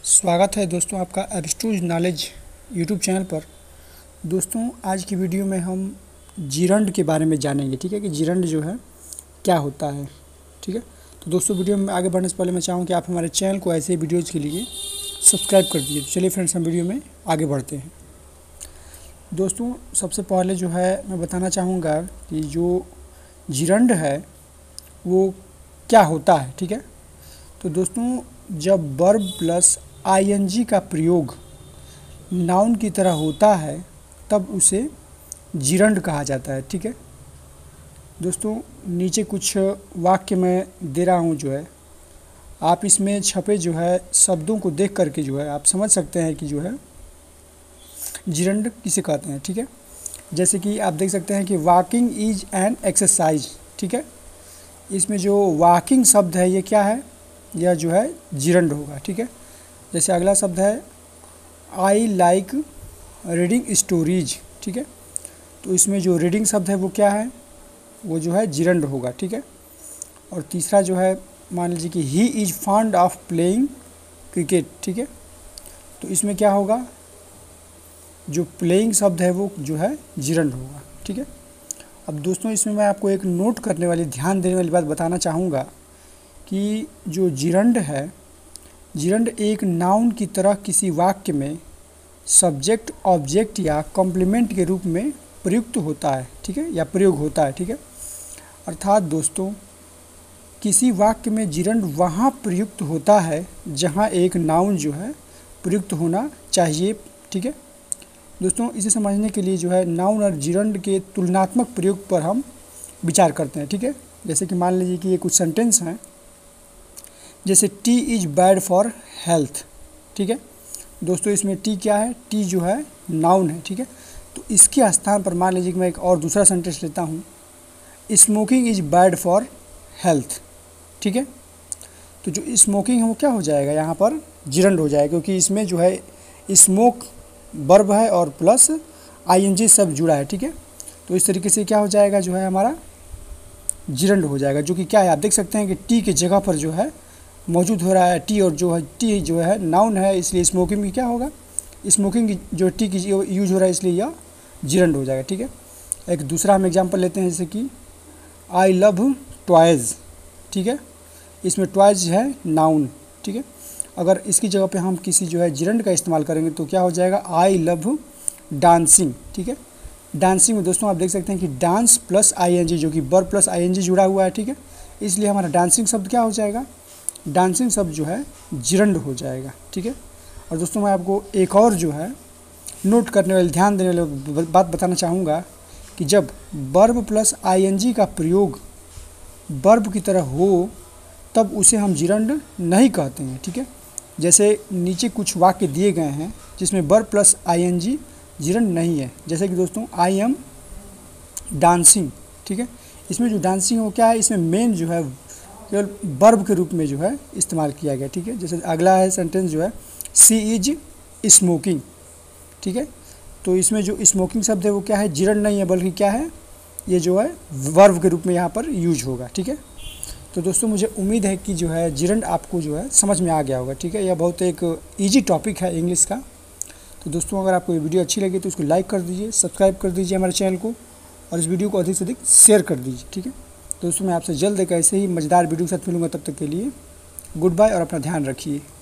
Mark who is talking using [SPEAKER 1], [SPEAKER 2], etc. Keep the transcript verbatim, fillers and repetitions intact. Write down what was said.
[SPEAKER 1] स्वागत है दोस्तों आपका एब्स्ट्रूज नॉलेज यूट्यूब चैनल पर। दोस्तों आज की वीडियो में हम जिरंड के बारे में जानेंगे। ठीक है कि जिरंड जो है क्या होता है। ठीक है, तो दोस्तों वीडियो में आगे बढ़ने से पहले मैं चाहूँ कि आप हमारे चैनल को ऐसे वीडियोज़ के लिए सब्सक्राइब कर दीजिए। तो चलिए फ्रेंड्स, हम वीडियो में आगे बढ़ते हैं। दोस्तों सबसे पहले जो है मैं बताना चाहूँगा कि जो जिरंड है वो क्या होता है। ठीक है, तो दोस्तों जब वर्ब प्लस आईएनजी का प्रयोग नाउन की तरह होता है तब उसे जिरंड कहा जाता है। ठीक है दोस्तों, नीचे कुछ वाक्य मैं दे रहा हूँ, जो है आप इसमें छपे जो है शब्दों को देख करके जो है आप समझ सकते हैं कि जो है जिरंड किसे कहते हैं। ठीक है, जैसे कि आप देख सकते हैं कि वॉकिंग इज एन एक्सरसाइज। ठीक है, इसमें जो वॉकिंग शब्द है ये क्या है, यह जो है जिरंड होगा। ठीक है, जैसे अगला शब्द है आई लाइक रीडिंग स्टोरीज। ठीक है, तो इसमें जो रीडिंग शब्द है वो क्या है, वो जो है जिरंड होगा। ठीक है, और तीसरा जो है मान लीजिए कि he is fond of playing cricket. ठीक है, तो इसमें क्या होगा, जो प्लेइंग शब्द है वो जो है जिरंड होगा। ठीक है, अब दोस्तों इसमें मैं आपको एक नोट करने वाली, ध्यान देने वाली बात बताना चाहूँगा कि जो जिरंड है, जिरंड एक नाउन की तरह किसी वाक्य में सब्जेक्ट, ऑब्जेक्ट या कॉम्प्लीमेंट के रूप में प्रयुक्त होता है। ठीक है, या प्रयोग होता है। ठीक है, अर्थात दोस्तों किसी वाक्य में जिरंड वहाँ प्रयुक्त होता है जहाँ एक नाउन जो है प्रयुक्त होना चाहिए। ठीक है दोस्तों, इसे समझने के लिए जो है नाउन और जिरंड के तुलनात्मक प्रयोग पर हम विचार करते हैं। ठीक है, जैसे कि मान लीजिए कि ये कुछ सेंटेंस हैं, जैसे tea is bad for health. ठीक है दोस्तों, इसमें टी क्या है, टी जो है नाउन है। ठीक है, तो इसके स्थान पर मान लीजिए कि मैं एक और दूसरा सेंटेंस लेता हूँ, smoking is bad for health. ठीक है, तो जो स्मोकिंग है वो क्या हो जाएगा, यहाँ पर जिरंड हो जाएगा, क्योंकि इसमें जो है स्मोक वर्ब है और प्लस आईएनजी सब जुड़ा है। ठीक है, तो इस तरीके से क्या हो जाएगा, जो है हमारा जिरंड हो जाएगा, जो कि क्या है, आप देख सकते हैं कि टी के जगह पर जो है मौजूद हो रहा है टी, और जो है टी जो है नाउन है, इसलिए स्मोकिंग में क्या होगा, स्मोकिंग जो टी की यूज हो रहा है इसलिए यह जिरंड हो जाएगा। ठीक है, एक दूसरा हम एग्जांपल लेते हैं, जैसे कि आई लव टॉयज़। ठीक है, इसमें टॉयज़ है नाउन। ठीक है, अगर इसकी जगह पे हम किसी जो है जिरंड का इस्तेमाल करेंगे तो क्या हो जाएगा, आई लव डांसिंग। ठीक है, डांसिंग में दोस्तों आप देख सकते हैं कि डांस प्लस आईएनजी, जो कि वर्ब प्लस आईएनजी जुड़ा हुआ है। ठीक है, इसलिए हमारा डांसिंग शब्द क्या हो जाएगा, डांसिंग शब्द जो है जिरंड हो जाएगा। ठीक है, और दोस्तों मैं आपको एक और जो है नोट करने वाले, ध्यान देने वाली बात बताना चाहूँगा कि जब वर्ब प्लस आईएनजी का प्रयोग वर्ब की तरह हो तब उसे हम जिरंड नहीं कहते हैं। ठीक है, जैसे नीचे कुछ वाक्य दिए गए हैं जिसमें वर्ब प्लस आईएनजी जिरंड नहीं है, जैसे कि दोस्तों आई एम डांसिंग। ठीक है, इसमें जो डांसिंग है वो क्या है, इसमें मेन जो है केवल वर्ब के रूप में जो है इस्तेमाल किया गया। ठीक है, जैसे अगला है सेंटेंस जो है सी इज स्मोकिंग। ठीक है, तो इसमें जो स्मोकिंग शब्द है वो क्या है, जिरंड नहीं है, बल्कि क्या है, ये जो है वर्ब के रूप में यहाँ पर यूज होगा। ठीक है, तो दोस्तों मुझे उम्मीद है कि जो है जिरंड आपको जो है समझ में आ गया होगा। ठीक है, यह बहुत एक ईजी टॉपिक है इंग्लिश का। तो दोस्तों अगर आपको ये वीडियो अच्छी लगी तो उसको लाइक कर दीजिए, सब्सक्राइब कर दीजिए हमारे चैनल को, और इस वीडियो को अधिक से अधिक शेयर कर दीजिए। ठीक है दोस्तों, मैं आपसे जल्द एक ऐसे ही मज़ेदार वीडियो के साथ मिलूंगा, तब तक के लिए गुड बाय और अपना ध्यान रखिए।